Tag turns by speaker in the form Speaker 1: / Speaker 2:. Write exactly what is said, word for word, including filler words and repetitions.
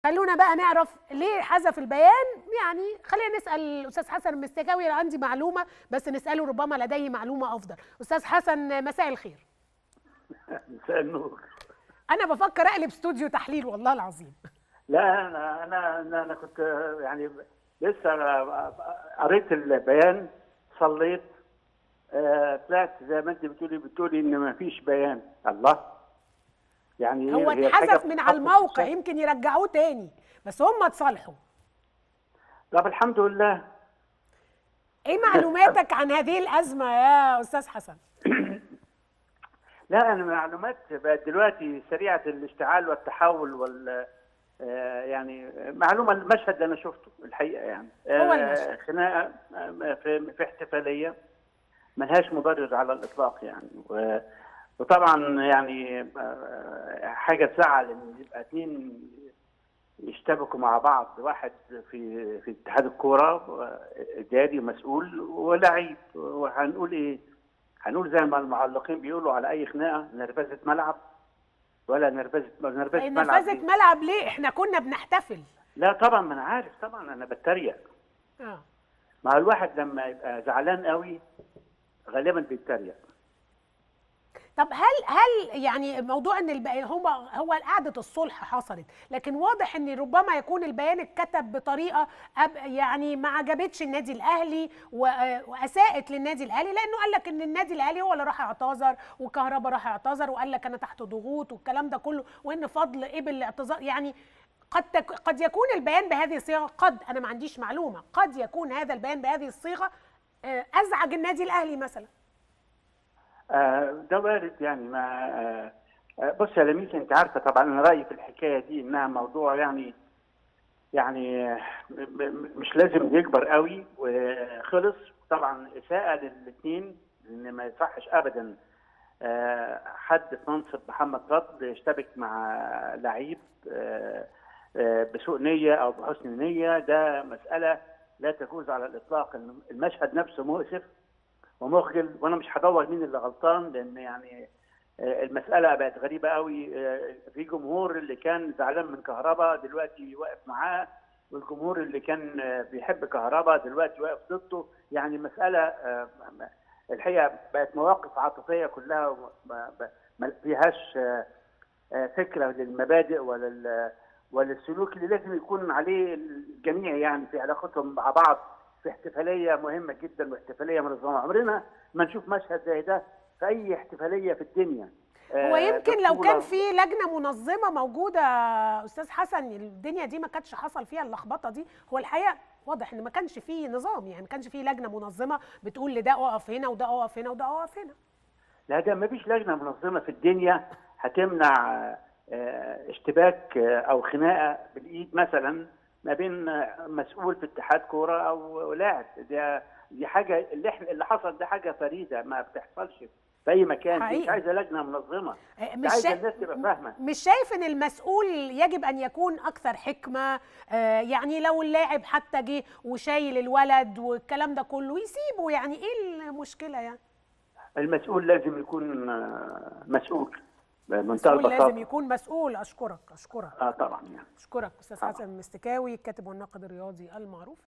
Speaker 1: خلونا بقى نعرف ليه حذف البيان. يعني خلينا نسال الاستاذ حسن المستكاوي، عندي معلومه بس نساله ربما لديه معلومه افضل. استاذ حسن مساء الخير.
Speaker 2: مساء النور.
Speaker 1: انا بفكر اقلب استوديو تحليل والله العظيم.
Speaker 2: لا انا انا انا, أنا كنت يعني لسه قريت البيان، صليت، طلعت زي ما انت بتقولي بتقولي ان ما فيش بيان. الله، يعني
Speaker 1: هو
Speaker 2: هي
Speaker 1: اتحذف من على الموقع، يمكن يرجعوه تاني بس هم اتصالحوا.
Speaker 2: طب الحمد لله.
Speaker 1: ايه معلوماتك عن هذه الازمه يا استاذ حسن؟
Speaker 2: لا انا معلومات بقت دلوقتي سريعه الاشتعال والتحول وال يعني معلومه المشهد اللي انا شفته الحقيقه، يعني
Speaker 1: هو المشهد
Speaker 2: خناقه في في احتفاليه ملهاش مبرر على الاطلاق يعني. وطبعا يعني حاجه تزعل ان يبقى اثنين يشتبكوا مع بعض، واحد في في اتحاد الكوره اداري مسؤول ولاعيب، وهنقول ايه؟ هنقول زي ما المعلقين بيقولوا على اي خناقه نرفزه ملعب ولا نرفزه نرفزه ملعب.
Speaker 1: نرفزه ملعب ليه؟ احنا كنا بنحتفل.
Speaker 2: لا طبعا ما انا عارف، طبعا انا بتريق.
Speaker 1: اه
Speaker 2: مع الواحد لما يبقى زعلان قوي غالبا بيتريق.
Speaker 1: طب هل هل يعني موضوع ان البيان هو هو قعده الصلح حصلت، لكن واضح ان ربما يكون البيان اتكتب بطريقه يعني ما عجبتش النادي الاهلي واساءت للنادي الاهلي، لانه قال لك ان النادي الاهلي هو اللي راح اعتذر وكهربا راح اعتذر وقال لك انا تحت ضغوط والكلام ده كله، وان فضل قبل الاعتذار. يعني قد تك قد يكون البيان بهذه الصيغه، قد انا ما عنديش معلومه، قد يكون هذا البيان بهذه الصيغه ازعج النادي الاهلي مثلا.
Speaker 2: ده وارد يعني. ما بص يا لميس، انت عارفه طبعا انا رايي في الحكايه دي انها موضوع يعني يعني مش لازم يكبر قوي وخلص. طبعا اساءه للاثنين، لان ما يصحش ابدا حد في منصب محمد فضل يشتبك مع لعيب بسوء نيه او بحسن نيه. ده مساله لا تجوز على الاطلاق. المشهد نفسه مؤسف ومخجل، وانا مش هدور مين اللي غلطان، لان يعني المساله بقت غريبه قوي. في جمهور اللي كان زعلان من كهربا دلوقتي واقف معاه، والجمهور اللي كان بيحب كهربا دلوقتي واقف ضده. يعني المساله الحقيقه بقت مواقف عاطفيه كلها ما فيهاش فكره للمبادئ ولا وللسلوك اللي لازم يكون عليه الجميع يعني في علاقتهم مع بعض في احتفاليه مهمه جدا واحتفاليه منظمه. عمرنا ما نشوف مشهد زي ده في اي احتفاليه في الدنيا.
Speaker 1: هو يمكن لو كان في لجنه منظمه موجوده استاذ حسن الدنيا دي ما كانتش حصل فيها اللخبطه دي. هو الحقيقه واضح ان ما كانش فيه نظام، يعني ما كانش فيه لجنه منظمه بتقول لده اقف هنا وده اقف هنا وده اقف هنا.
Speaker 2: لا ده ما فيش لجنه منظمه في الدنيا هتمنع اشتباك او خناقه بالايد مثلا ما بين مسؤول في اتحاد كوره او لاعب. ده دي حاجه اللي احنا اللي حصل ده حاجه فريده ما بتحصلش في اي مكان. مش عايزه لجنه منظمه، مش عايزه الناس تبقى فاهمه.
Speaker 1: مش شايف ان المسؤول يجب ان يكون اكثر حكمه؟ آه يعني لو اللاعب حتى جه وشايل الولد والكلام ده كله يسيبه، يعني ايه المشكله يعني؟
Speaker 2: المسؤول لازم يكون مسؤول بمنتهى
Speaker 1: البساطه. لازم يكون مسؤول. اشكرك اشكرك
Speaker 2: اه طبعا يعني.
Speaker 1: اشكرك استاذ حسن المستكاوي، الكاتب والناقد الرياضي المعروف.